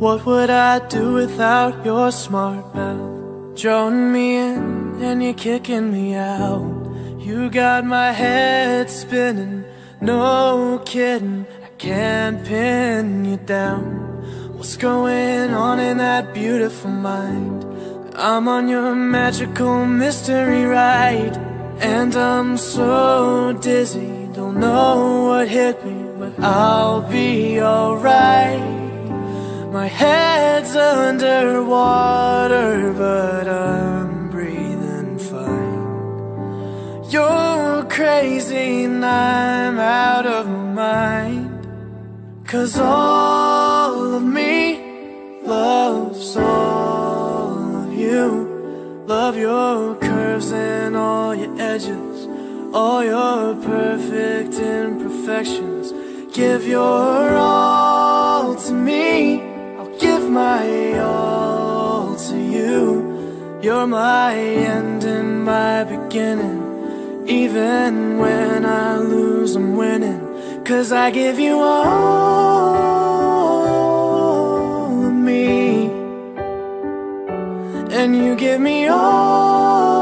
What would I do without your smart mouth? Drawing me in and you're kicking me out. You got my head spinning, no kidding, I can't pin you down. What's going on in that beautiful mind? I'm on your magical mystery ride, and I'm so dizzy, don't know what hit me, but I'll be alright. My head's underwater, but I'm breathing fine. You're crazy and I'm out of my mind, 'cause all of me loves all of you. Love your curves and all your edges, all your perfect imperfections. Give your all to me, I'll give my all to you. You're my end and my beginning. Even when I lose, I'm winning, 'cause I give you all of me, and you give me all